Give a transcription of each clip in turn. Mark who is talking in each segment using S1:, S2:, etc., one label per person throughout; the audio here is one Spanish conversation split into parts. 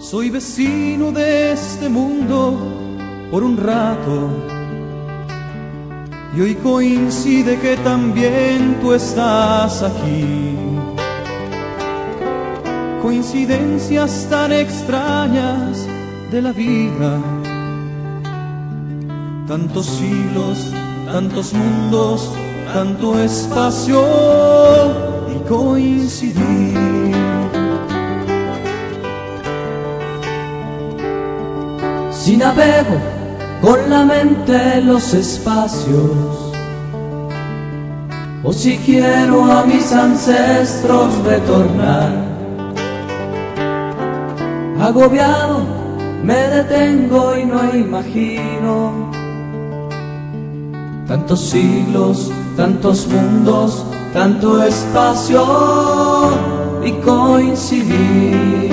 S1: Soy vecino de este mundo por un rato, y hoy coincide que también tú estás aquí. Coincidencias tan extrañas de la vida, tantos siglos, tantos mundos, tanto espacio y coincidir.
S2: Si navego con la mente los espacios, o si quiero a mis ancestros retornar, agobiado me detengo y no imagino tantos siglos, tantos mundos, tanto espacio y coincidir.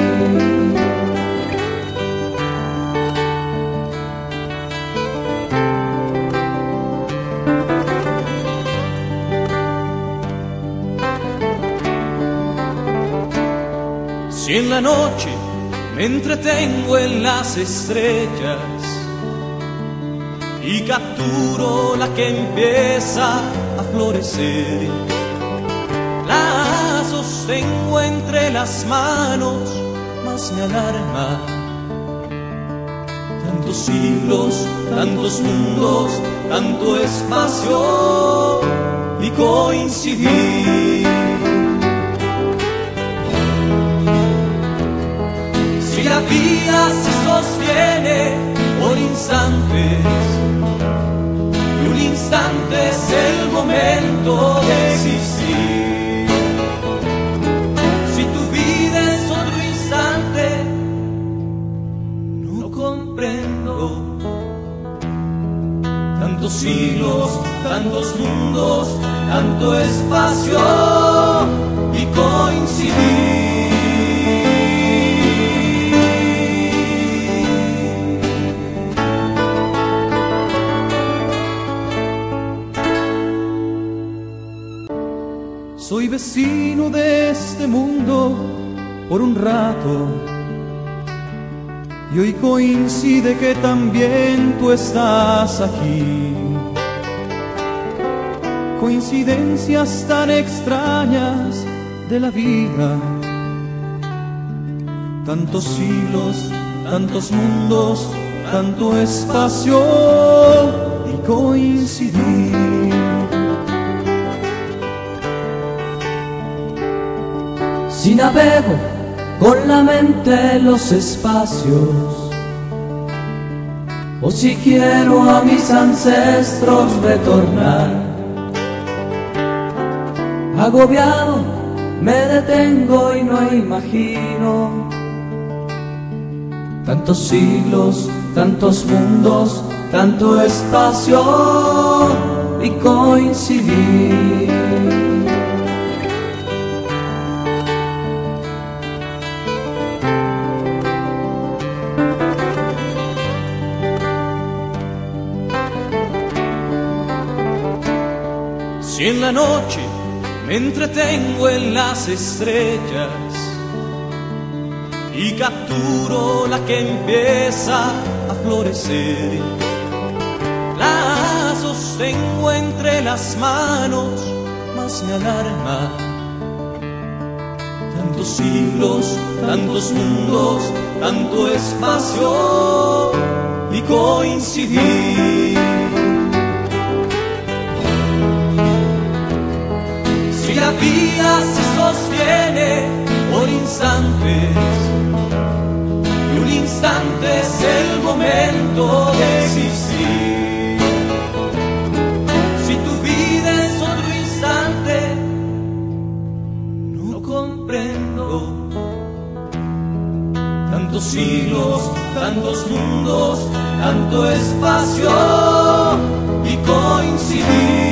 S1: Si en la noche me entretengo en las estrellas y capturo la que empieza a florecer, la sostengo entre las manos, más me alarma. Tantos siglos, tantos mundos, tanto espacio y coincidir. Si la vida se sostiene por instantes, y un instante es el momento de existir. Si tu vida es otro instante, no comprendo tantos siglos, tantos mundos, tanto espacio y coincidir. Soy vecino de este mundo por un rato, y hoy coincide que también tú estás aquí. Coincidencias tan extrañas de la vida, tantos siglos, tantos mundos, tanto espacio y coincidir.
S2: Si navego con la mente los espacios, o si quiero a mis ancestros retornar, agobiado me detengo y no imagino tantos siglos, tantos mundos, tanto espacio y coincidir.
S1: Si en la noche me entretengo en las estrellas y capturo la que empieza a florecer, la sostengo entre las manos, más me alarma. Tantos siglos, tantos mundos, tanto espacio y coincidir. Si la vida se sostiene por instantes, y un instante es el momento de existir. Si tu vida es otro instante, no comprendo tantos siglos, tantos mundos, tanto espacio y coincidir.